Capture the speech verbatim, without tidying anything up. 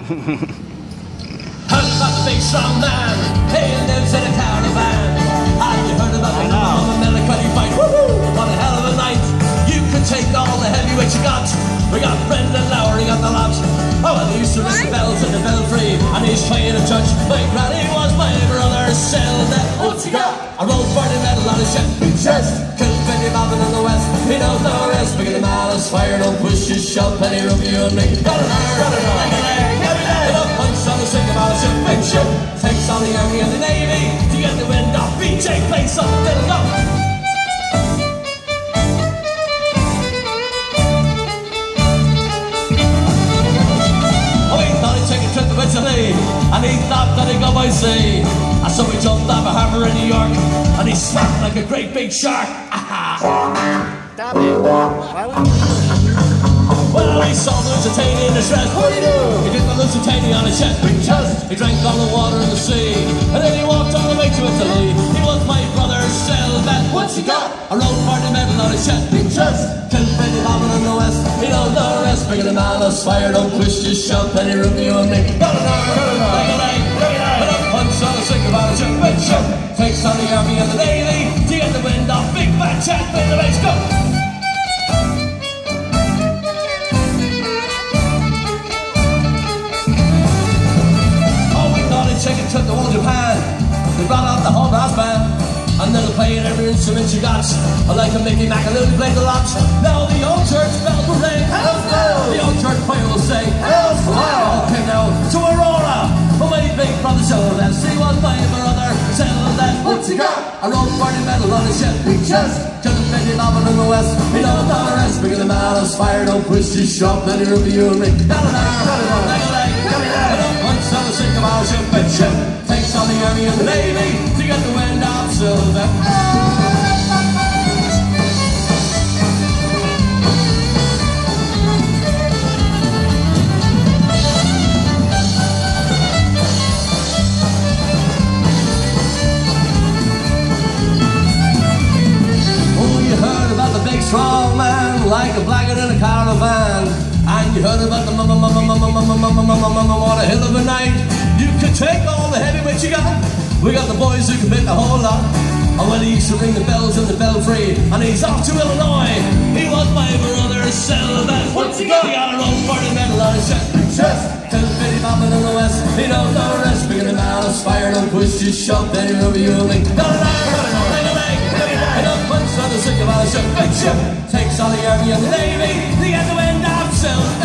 Heard about the big strong man, he lives in a caravan. Have you heard about the number one Milliconny fight? Woohoo! What a hell of a night! You could take all the heavyweights you got. We got Brendan Lowry on the lot. Oh, well, he used to ring the bells in the belfry, and he's playing a judge. My granny was my brother, sell that. What's he got? A road burning metal on his chest. Killed Benny Bobbin in the west. He knows no rest. Bigger the malice, fire, don't push his shove. Penny Rubio and me. Got an iron, got an iron, got an iron. Get up, punch on the sink about a ship, big ship. Takes on the army and the navy to get the wind off. B J plays up, little go. And he thought that he'd go by sea. And so he jumped off a harbour in New York, and he snapped like a great big shark. Stop it. Why would you? Well, he saw Lusitania in distress. What'd he do? He did the Lusitania on his chest. Big chest. He drank all the water in the sea, and then he walked all the way to Italy. He was my brother, Selvat. What's he got? A road party medal on his chest. Big chest. Killed Benny Bobbin in the west. He knows no rest. Bigger than malice, fire, don't push, just shove. Penny Rubio and me. Got an iron, like a leg, like an iron. Punch on the sink about a ship, big ship. Takes on the army and the navy to get the wind off. Big fat chat, in the race, go. Take it to the whole Japan. They brought out the whole brass band, and they're playing every instrument you got. Like a Mickey Macaluty played the lot. Now the old church bells will ring. The old church choir will say, okay now, to Aurora, for my big brother Selvat. He was my brother Selvat. What's he got? A road party medal on his chest. Big chest. Killed Benny Bobbin in the west. He knows no rest. Bigger than malice, fire, don't push his shop. Penny Rubio and me. Got an iron, got an iron, like a leg, got an iron. Once on the sink of our ship, big ship. Takes on the army and the navy to get the wind off Selvat. Oh, you heard about the big strong man, like a blackguard in a caravan. And you heard about the mama, mama, mama, mama, mama, mama, mama, what a hell of a night. You could take all the heavyweights you got. We got the boys who can make a whole lot. And when he used to ring the bells in the belfry, and he's off to Illinois. He was my brother, Selvat. What's he got? He got a road party medal on his chest. Chest. Killed Benny Bobbin in the west. He knows no rest. Bigger than malice, fire, don't push, just shove. Penny Rubio and me. Got an iron, got an iron, like a leg, got an iron. And up punch on the sink of our ship, big ship. Takes on the army and the navy to get the wind off Selvat.